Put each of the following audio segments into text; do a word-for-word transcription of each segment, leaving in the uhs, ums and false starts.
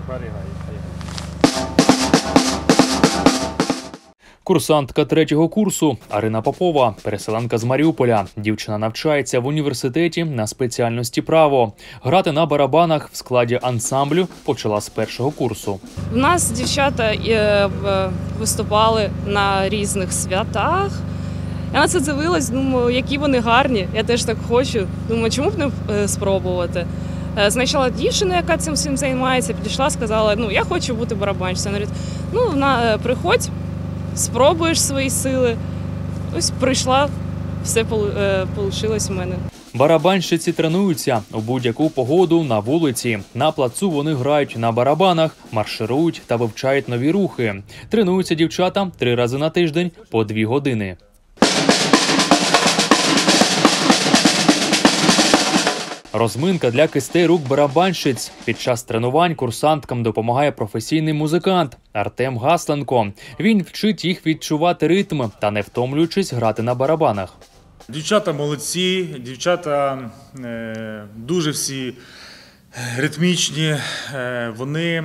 Курсантка третього курсу Арина Попова, переселенка з Маріуполя. Дівчина навчається в університеті на спеціальності право. Грати на барабанах в складі ансамблю почала з першого курсу. У нас дівчата виступали на різних святах. Я на це дивилась, думаю, які вони гарні, я теж так хочу. Думаю, чому б не спробувати. Знайшла дівчину, яка цим всім займається, підійшла, сказала, ну, я хочу бути барабанщицею. Вона говорить, ну, на, приходь, спробуєш свої сили. Ось прийшла, все вийшло в мене. Барабанщиці тренуються у будь-яку погоду на вулиці. На плацу вони грають на барабанах, марширують та вивчають нові рухи. Тренуються дівчата три рази на тиждень по дві години. Розминка для кистей рук барабанщиць. Під час тренувань курсанткам допомагає професійний музикант Артем Гасленко. Він вчить їх відчувати ритм та, не втомлюючись, грати на барабанах. Дівчата молодці, дівчата е, дуже всі ритмічні. Е, вони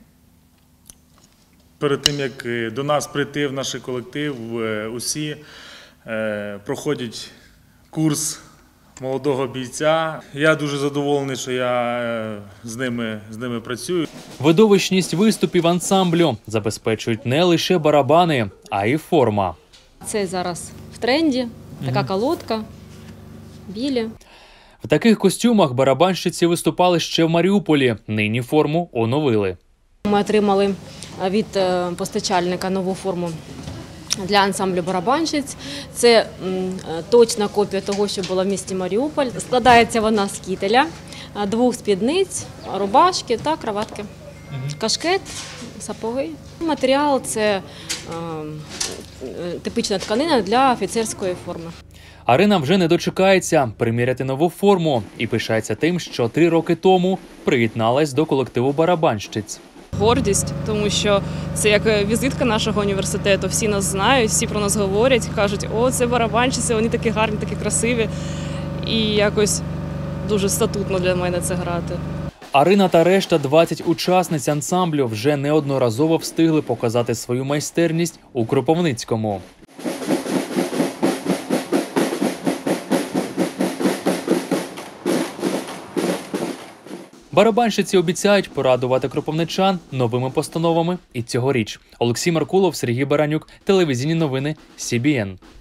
перед тим, як до нас прийти в наш колектив, е, усі е, проходять курс молодого бійця. Я дуже задоволений, що я з ними, з ними працюю. Видовищність виступів ансамблю забезпечують не лише барабани, а й форма. Це зараз в тренді, така колодка, білі. В таких костюмах барабанщиці виступали ще в Маріуполі. Нині форму оновили. Ми отримали від постачальника нову форму для ансамблю барабанщиць. Це м, точна копія того, що було в місті Маріуполь. Складається вона з кітеля, двох спідниць, рубашки та краватки. Кашкет, сапоги. Матеріал – це е, типічна тканина для офіцерської форми. Арина вже не дочекається приміряти нову форму і пишається тим, що три роки тому приєдналась до колективу барабанщиць. Гордість, тому що це як візитка нашого університету. Всі нас знають, всі про нас говорять, кажуть, о, це барабанщиці, вони такі гарні, такі красиві. І якось дуже статутно для мене це грати. Арина та решта двадцять учасниць ансамблю вже неодноразово встигли показати свою майстерність у Кропивницькому. Барабанщиці обіцяють порадувати кропивничан новими постановами і цьогоріч. Олексій Маркулов, Сергій Баранюк, телевізійні новини Сі Бі Ен.